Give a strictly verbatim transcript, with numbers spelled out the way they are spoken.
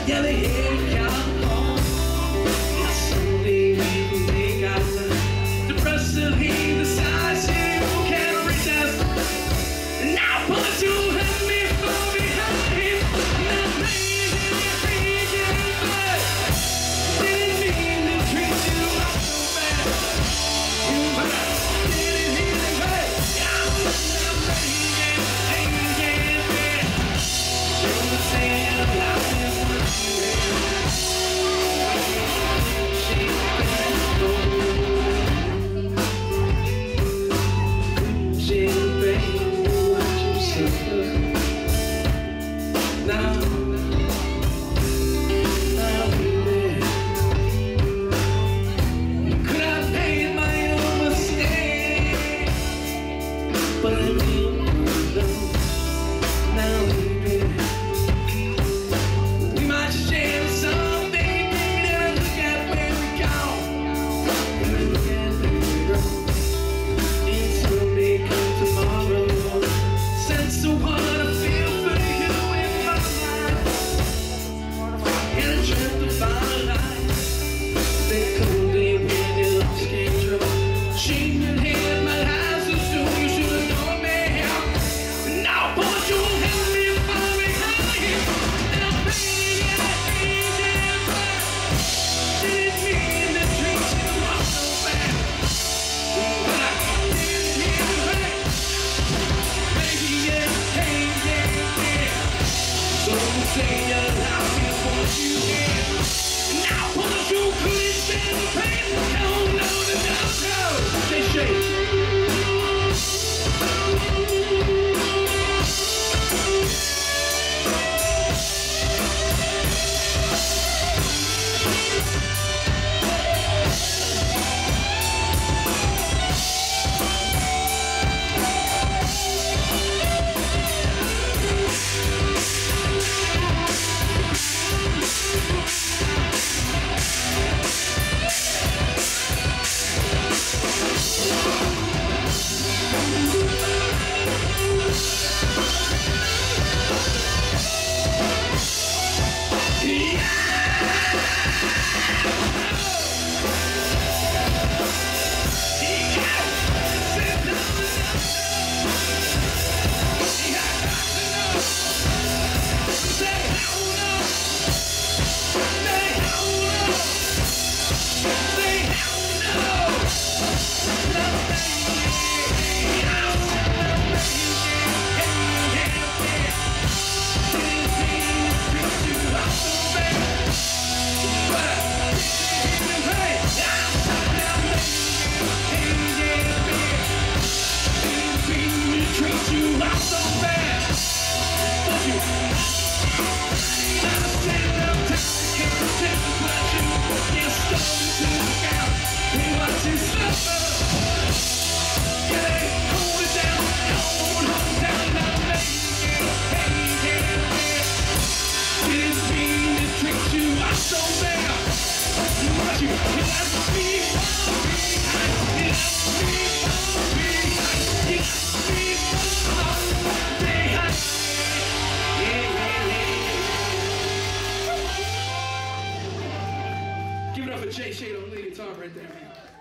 Yeah, they hate your heart. Yeah, someday we will make our life. The press of he decides you can't resist. Now put your hand before behind him. Now please, please, please, didn't mean to treat you so bad. You didn't mean to pay. Yeah, I'm paying, paying, paying, paying. Don't say it loud. Give it up for Jay Shade on lead guitar right there, man.